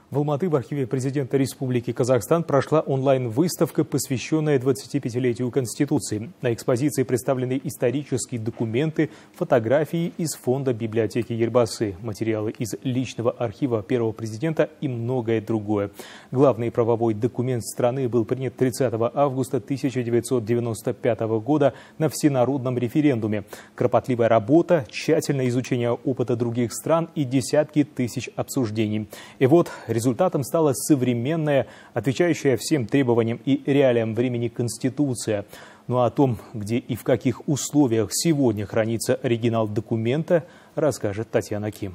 В Алматы в архиве президента Республики Казахстан прошла онлайн-выставка, посвященная 25-летию Конституции. На экспозиции представлены исторические документы, фотографии из фонда библиотеки Елбасы, материалы из личного архива первого президента и многое другое. Главный правовой документ страны был принят 30 августа 1995 года на всенародном референдуме. Кропотливая работа, тщательное изучение опыта других стран и десятки тысяч обсуждений. И вот результатом стала современная, отвечающая всем требованиям и реалиям времени Конституция. Ну а о том, где и в каких условиях сегодня хранится оригинал документа, расскажет Татьяна Ким.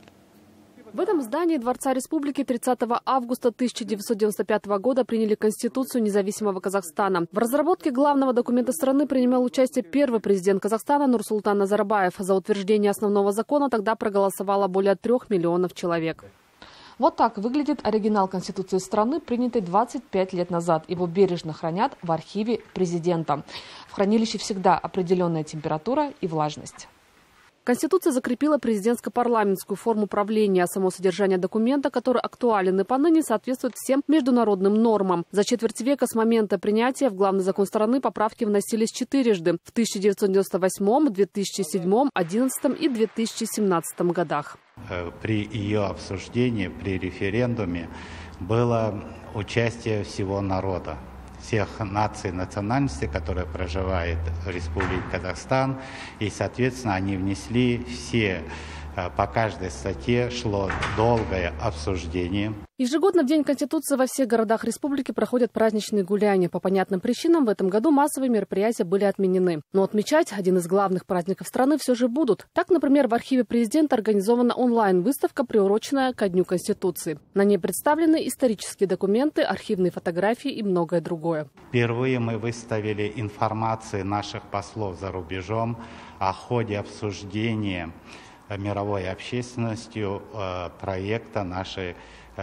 В этом здании Дворца Республики 30 августа 1995 года приняли Конституцию независимого Казахстана. В разработке главного документа страны принимал участие первый президент Казахстана Нурсултан Назарбаев. За утверждение основного закона тогда проголосовало более 3 миллионов человек. Вот так выглядит оригинал Конституции страны, принятый 25 лет назад. Его бережно хранят в архиве президента. В хранилище всегда определенная температура и влажность. Конституция закрепила президентско-парламентскую форму правления, а само содержание документа, который актуален и поныне, соответствует всем международным нормам. За четверть века с момента принятия в главный закон страны поправки вносились четырежды – в 1998, 2007, 2011 и 2017 годах. При ее обсуждении, при референдуме было участие всего народа, всех наций и национальностей, которые проживают в Республике Казахстан. И, соответственно, они внесли все, по каждой статье шло долгое обсуждение. Ежегодно в День Конституции во всех городах республики проходят праздничные гуляния. По понятным причинам в этом году массовые мероприятия были отменены. Но отмечать один из главных праздников страны все же будут. Так, например, в архиве президента организована онлайн-выставка, приуроченная ко Дню Конституции. На ней представлены исторические документы, архивные фотографии и многое другое. Впервые мы выставили информацию наших послов за рубежом о ходе обсуждения мировой общественностью проекта нашей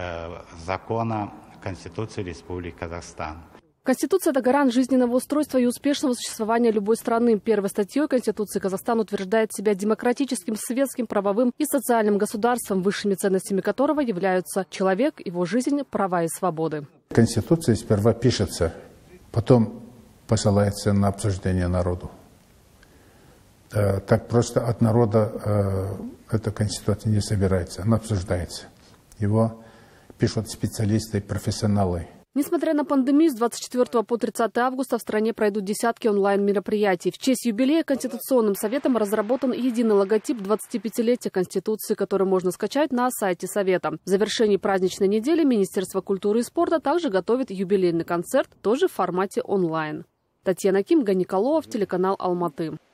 закона Конституции Республики Казахстан. Конституция – это гарант жизненного устройства и успешного существования любой страны. Первой статьей Конституции Казахстан утверждает себя демократическим, светским, правовым и социальным государством, высшими ценностями которого являются человек, его жизнь, права и свободы. Конституция сперва пишется, потом посылается на обсуждение народу. Так просто от народа эта Конституция не собирается, она обсуждается. Его пишут специалисты, профессионалы. Несмотря на пандемию, с 24 по 30 августа в стране пройдут десятки онлайн-мероприятий. В честь юбилея Конституционным советом разработан единый логотип 25-летия Конституции, который можно скачать на сайте Совета. В завершении праздничной недели Министерство культуры и спорта также готовит юбилейный концерт, тоже в формате онлайн. Татьяна Ким, Ганиколов, телеканал Алматы.